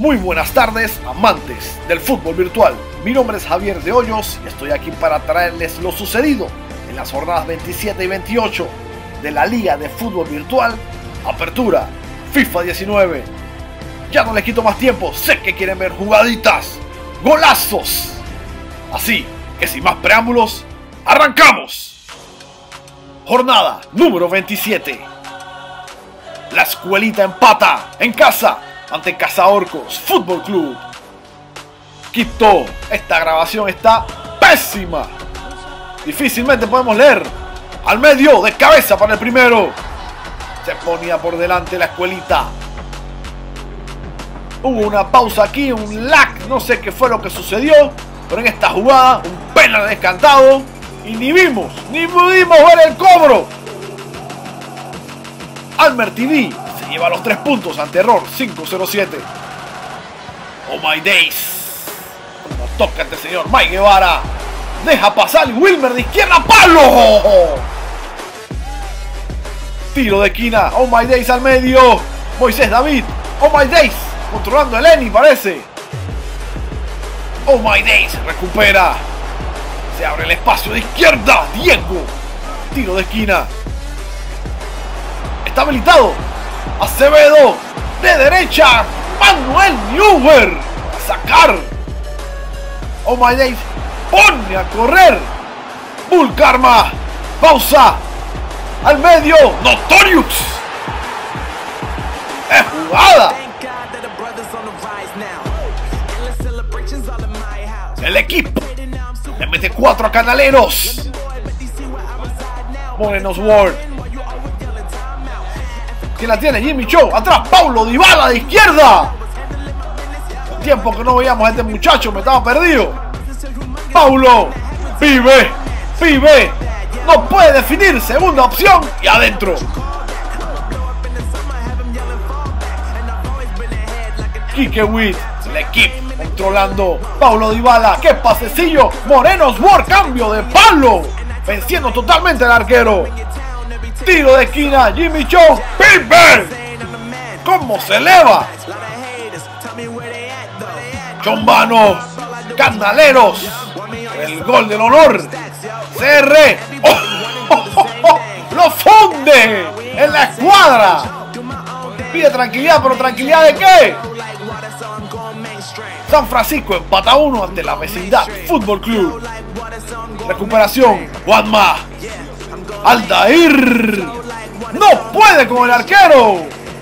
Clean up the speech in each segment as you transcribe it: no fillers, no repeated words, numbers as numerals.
Muy buenas tardes, amantes del fútbol virtual. Mi nombre es Javier de Hoyos y estoy aquí para traerles lo sucedido en las jornadas 27 y 28 de la Liga de Fútbol Virtual Apertura FIFA 19. Ya no les quito más tiempo, sé que quieren ver jugaditas, golazos. Así que sin más preámbulos, ¡arrancamos! Jornada número 27. La escuelita empata en casa ante Cazaorcos Fútbol Club. Quito, esta grabación está pésima. Difícilmente podemos leer. Al medio, de cabeza para el primero. Se ponía por delante la escuelita. Hubo una pausa aquí, un lag, no sé qué fue lo que sucedió, pero en esta jugada, un penal descantado. Y ni pudimos ver el cobro. Almer TV se lleva los 3 puntos ante Error 507. Oh my days. Como toca este señor Mike Guevara. Deja pasar y Wilmer de izquierda, ¡palo! Tiro de esquina, oh my days al medio. Moisés David, oh my days, controlando el Eni parece. Oh my days, recupera. Se abre el espacio de izquierda, Diego. Tiro de esquina. Está habilitado. Acevedo, de derecha, Manuel Neuer. A sacar. Oh my days, pone a correr. Bull Karma, pausa. Al medio, Notorious. ¡Es jugada! El equipo le mete 4 a Canaleros. Morenos Ward. ¿Quién la tiene? Jimmy Cho. Atrás, Paulo Dybala de izquierda. El tiempo que no veíamos a este muchacho, me estaba perdido. Paulo. Pibe. No puede definir, segunda opción y adentro. Quique Witt, el equipo controlando. Paulo Dybala, qué pasecillo. Morenos Ward, cambio de palo, venciendo totalmente al arquero. Tiro de esquina, Jimmy Cho. Piper, cómo se eleva. Chombano, Canaleros, el gol del honor. CR, lo funde en la escuadra. Pide tranquilidad, pero ¿tranquilidad de qué? San Francisco empata 1 ante la Vecindad Fútbol Club. Recuperación, Juanma. Aldair. No puede con el arquero.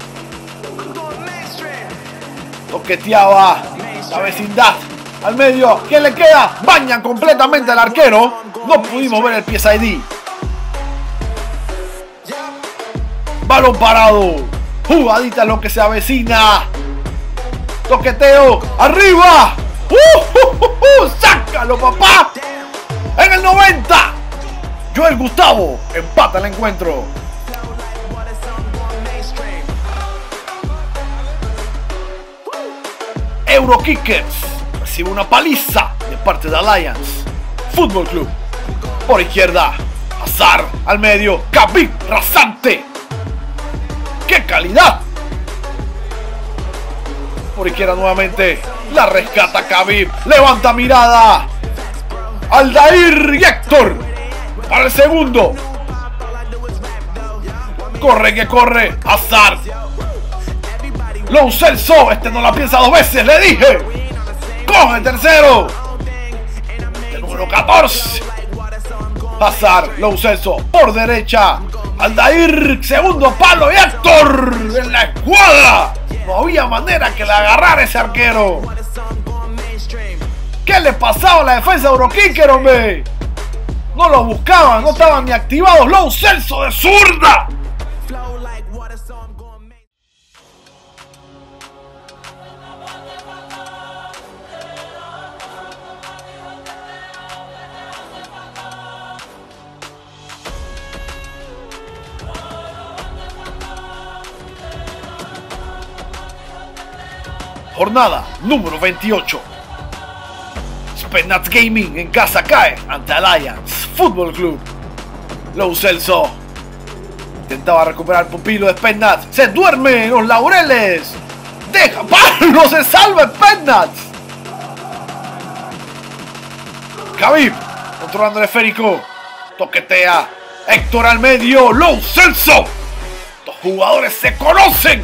Toqueteaba la Vecindad. Al medio, ¿quién le queda? Bañan completamente al arquero. No pudimos ver el PSI ID. Balón parado. Jugadita es lo que se avecina. Toqueteo. Arriba. Sácalo, papá. En el 90. Joel Gustavo empata el encuentro. Eurokickers recibe una paliza de parte de Alliance Fútbol Club. Por izquierda, Hazard al medio, Khabib rasante. ¡Qué calidad! Por izquierda nuevamente, la rescata Khabib, levanta mirada. Aldair y Héctor para el segundo. Corre que corre, Hazard. Lo Celso, este no la piensa 2 veces, le dije. Coge el tercero. El número 14. Hazard, Lo Celso por derecha. Aldair, segundo palo y Héctor en la escuadra. No había manera que le agarrara ese arquero. ¿Qué le pasaba a la defensa de Eurokicker, hombre? No lo buscaban, no estaban ni activados. Lo Celso de zurda. Jornada número 28. Spennat Gaming en casa cae ante Alliance Fútbol Club. Lo Celso intentaba recuperar el pupilo de Spennat. Se duerme en los laureles. Deja, Pablo se salva en Penats. Khabib controlando el esférico. Toquetea. Héctor al medio. Lo Celso. Los jugadores se conocen.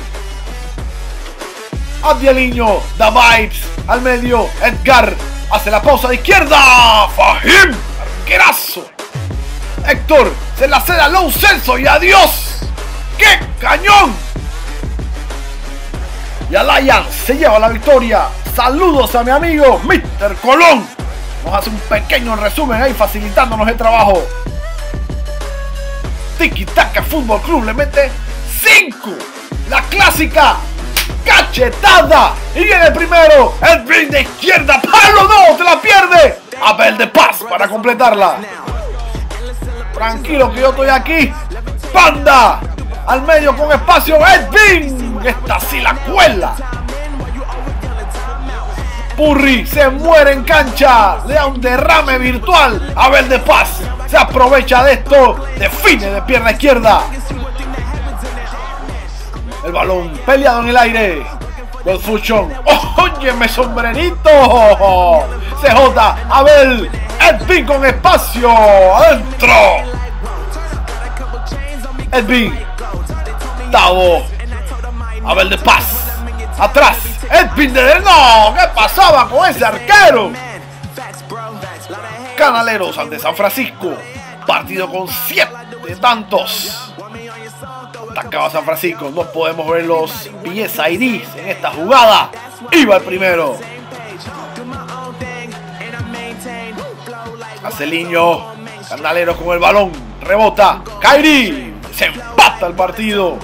Abdieliño da vibes al medio. Edgar hace la pausa de izquierda. Fahim. Arquerazo. Héctor se la cede a Lo Celso y adiós. ¡Qué cañón! Y Alliance se lleva la victoria. Saludos a mi amigo Mr. Colón. Nos hace un pequeño resumen ahí facilitándonos el trabajo. Tiki Taka Fútbol Club le mete 5. La clásica cachetada. Y viene el primero. Edwin de izquierda. ¡Palo! ¡No! ¡Se la pierde! Abel de Paz para completarla. Tranquilo que yo estoy aquí. Panda. Al medio con espacio. Edwin. Esta sí la cuela. Purri se muere en cancha. Le da un derrame virtual. Abel de Paz se aprovecha de esto. Define de pierna izquierda. El balón peleado en el aire. Gol Fuchon. ¡Óyeme, sombrerito! CJ. Abel. Edwin con espacio. Adentro. Edwin. Tavo. Abel de Paz. Atrás. Edwin de... ¡No! ¿Qué pasaba con ese arquero? Canaleros ante San Francisco. Partido con 7 tantos. Atacaba San Francisco. No podemos ver los PSIDs en esta jugada. Iba el primero. Marcelinho. Canaleros con el balón. Rebota. Kairi. Se empata el partido.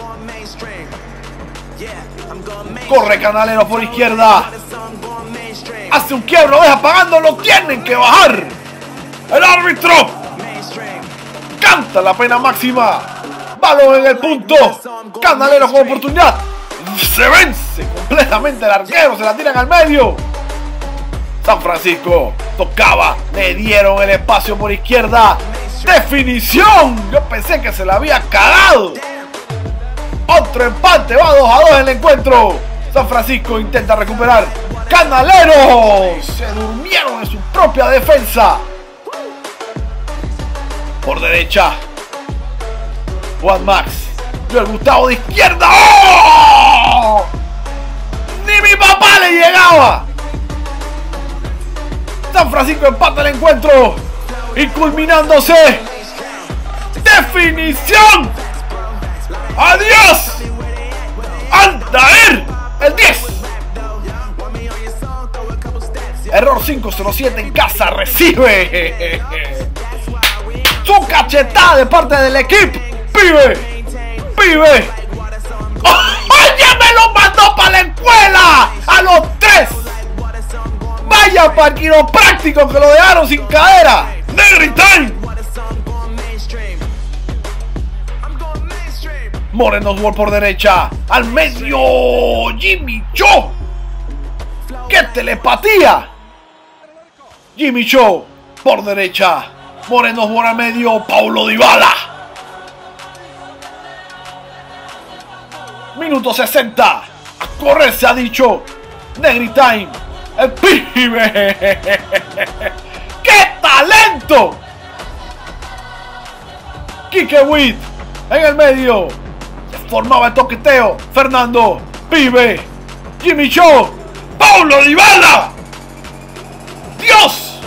Corre Canaleros por izquierda. Hace un quiebro. Deja pagando. Lo tienen que bajar. El árbitro canta la pena máxima. Balón en el punto. Canaleros con oportunidad. Se vence completamente el arquero. Se la tiran al medio. San Francisco tocaba. Le dieron el espacio por izquierda. Definición. Yo pensé que se la había cagado. Otro empate. Va 2-2 en el encuentro. San Francisco intenta recuperar. Canaleros se durmieron en su propia defensa. Por derecha. Juan Max. Joel Gustavo de izquierda. ¡Oh! Ni mi papá le llegaba. San Francisco empata el encuentro. Y culminándose. Definición. Adiós. Aldair. El 10. Error 507 en casa. Recibe su cachetada de parte del equipo. Pibe. Pibe. ¡Oye! Me lo mandó para la escuela. A los 3. Vaya para el quiropráctico que lo dejaron sin cadera. Negritime. Moreno World por derecha. Al medio. Jimmy Cho. ¡Qué telepatía! Jimmy Cho por derecha. Moreno World al medio. Paulo Dybala. Minuto 60. A correr se ha dicho. Negritime. El pibe. ¡Qué talento! Kike Witt en el medio. Se formaba el toqueteo. Fernando. Pibe. Jimmy Cho. Paulo Dybala. ¡Dios!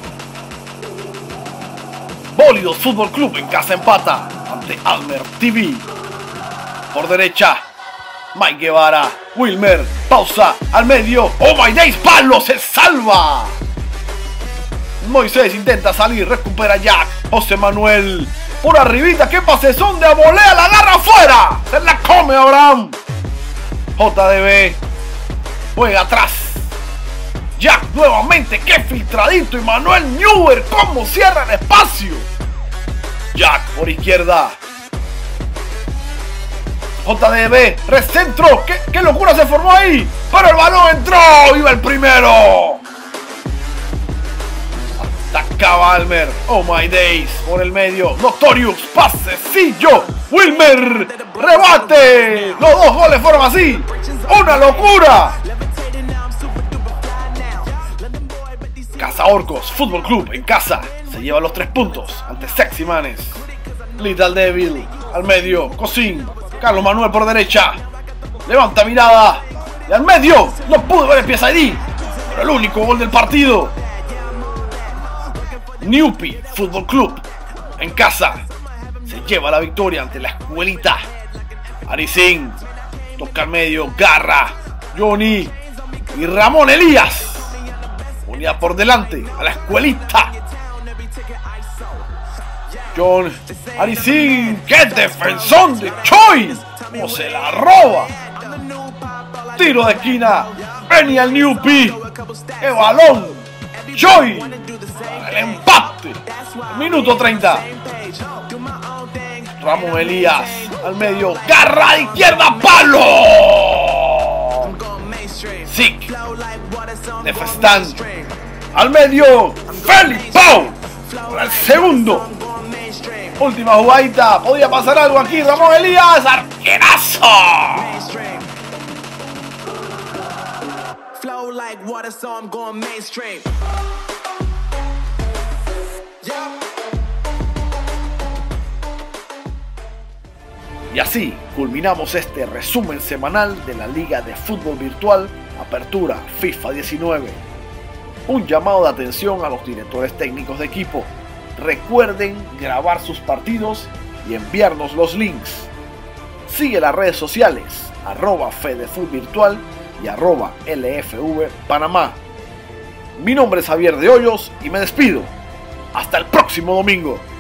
Bólidos Fútbol Club en casa empata ante Almer TV. Por derecha. Mike Guevara. Wilmer. Pausa. Al medio. ¡Oh my days! ¡Palo! ¡Se salva! Moisés intenta salir. Recupera Jack. José Manuel. Por arribita. ¡Qué pasezón de abolea! ¡La agarra afuera! ¡Se la come Abraham! JDB. Juega atrás. Jack nuevamente. ¡Qué filtradito! Y Manuel Neuer. ¿Cómo cierra el espacio? Jack por izquierda. JDB, recentro. ¿Qué locura se formó ahí? Pero el balón entró. Iba el primero. Atacaba Almer. Oh my days. Por el medio. Notorious. Pasecillo. Wilmer. Rebate. Los 2 goles fueron así. ¡Una locura! Cazaorcos Fútbol Club en casa se lleva los 3 puntos ante Sexy Manes. Little Devil al medio, Cosín, Carlos Manuel por derecha. Levanta mirada y al medio. No pudo ver el PSID, pero el único gol del partido. Newpi Fútbol Club en casa se lleva la victoria ante la Escuelita. Aricín toca al medio, Garra, Johnny y Ramón Elías. Unidad por delante a la Escuelita. John Aricín, ¡qué defensón de Choi! ¡Cómo se la roba! Tiro de esquina, venía el Newpi. ¡Qué balón! Choi, el empate. Minuto 30. Ramón Elías al medio, Garra a izquierda, palo. Sick de Festán al medio, Felipao para el segundo. Última jugadita, podía pasar algo aquí. Ramón Elías, arquerazo. Y así culminamos este resumen semanal de la Liga de Fútbol Virtual Apertura FIFA 19. Un llamado de atención a los directores técnicos de equipo. Recuerden grabar sus partidos y enviarnos los links. Sigue las redes sociales @FedeFutVirtual y @LFVPanamá. Mi nombre es Javier de Hoyos y me despido. Hasta el próximo domingo.